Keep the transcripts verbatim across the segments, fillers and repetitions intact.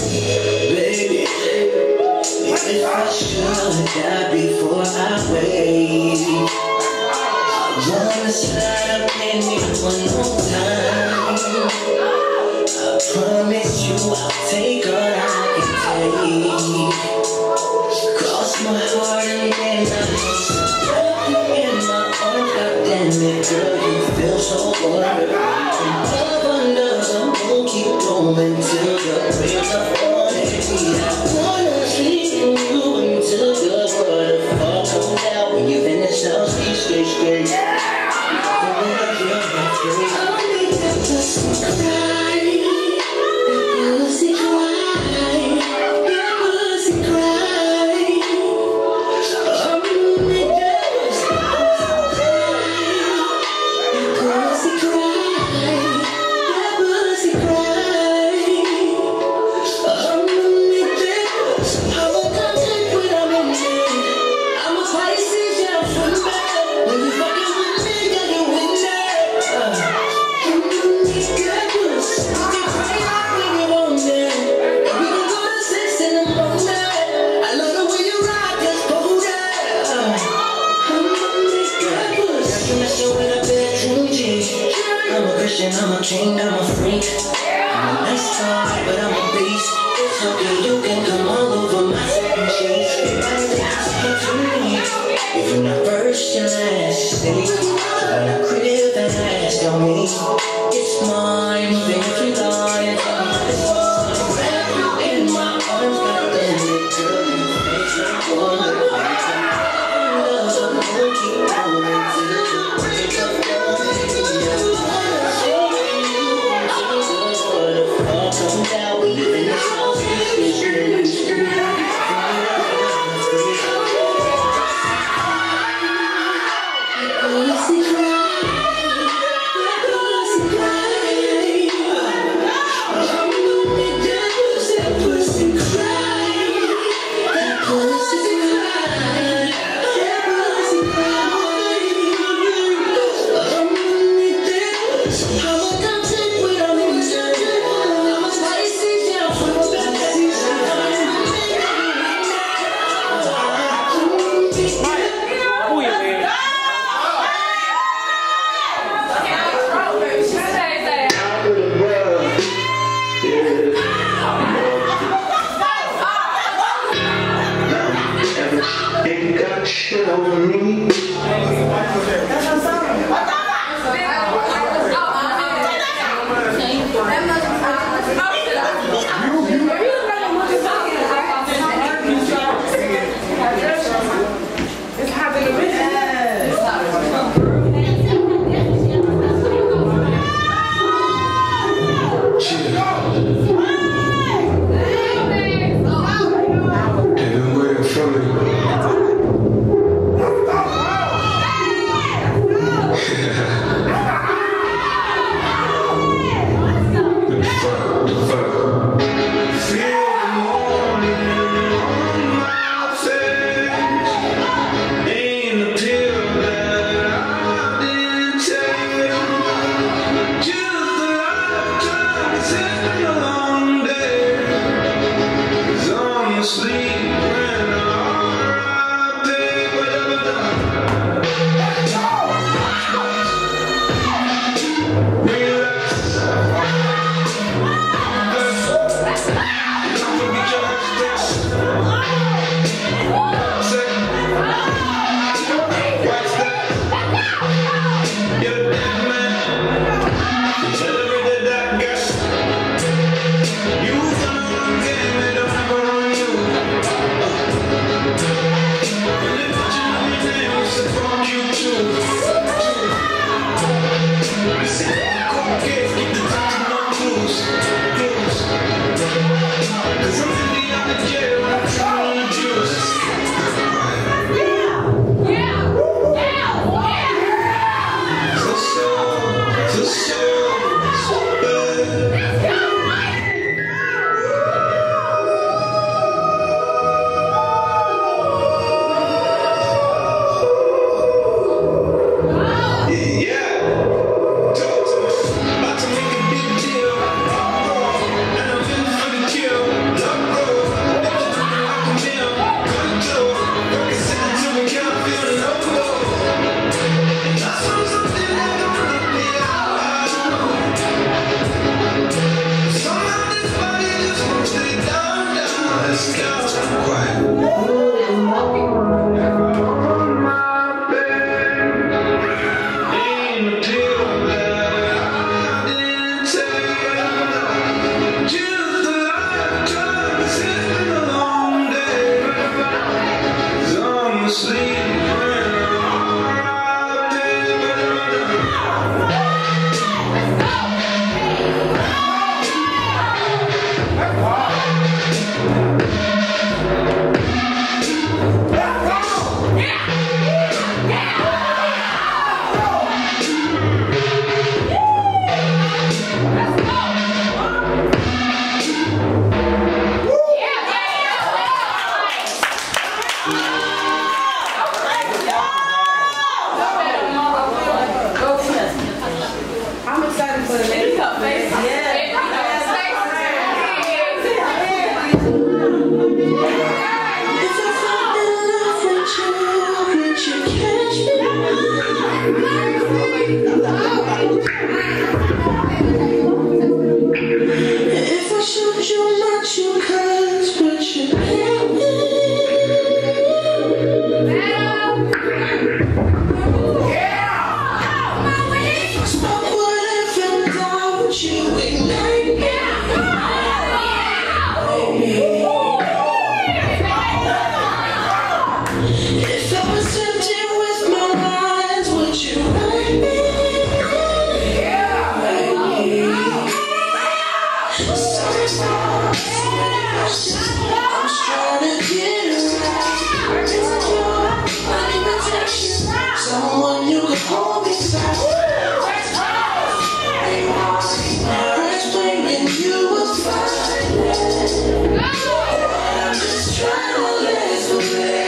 Baby, if I should die before I wait, I wanna slide up in you one more time. I promise you I'll take all I can take. Cross my heart and then I wrap you in my arms. God damn it, girl, you feel so good. Love under the moon, keep going till the break of morning. I wanna sleep in you until the waterfall comes out. When you finish, I'll stay straight, straight. I'll make that pussy cry. That pussy cry. That pussy cry. I'll make that pussy cry. That pussy cry. I'ma make that. I'ma contact when I'm in bed. I'ma Pisces, yeah, I'm from bed. When you fucking with me, got you in there. I'ma make that pussy. You can cry out when you want that. And we gon' go to six in the morning. I love the way you ride, just hold that. I'ma make that pussy. Got you messing with a bedroom G. I'm a Christian, I'm a king, I'm a freak. I'm a nice guy, but I'm a beast. It's okay, you can come all over my second cheese. Everybody that's to me. If you're not first, you're last. Stay. I'm not crib and ask on me. It's mine, think you lying. It's mine. Wrap you in my arms, goddamn it, girl. You make me wanna fight. Love, I'm gonna keep going till the break of morning. I wanna see you until the waterfall comes out. When you finish, I'll stay straight. Pussy cry, pussy cry. I'ma make that pussy, pussy cry. That pussy cry, that pussy cry. I'ma make that. I'ma contact when I'm in bed. I'm a Pisces, yeah, I'm from bed. I'ma make that. Ain't got shit over me. From me. trying to get around. I need protection. Someone you can hold me tight. First when you were fine. I'm just trying to let away.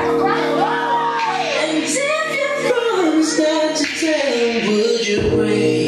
Would you bring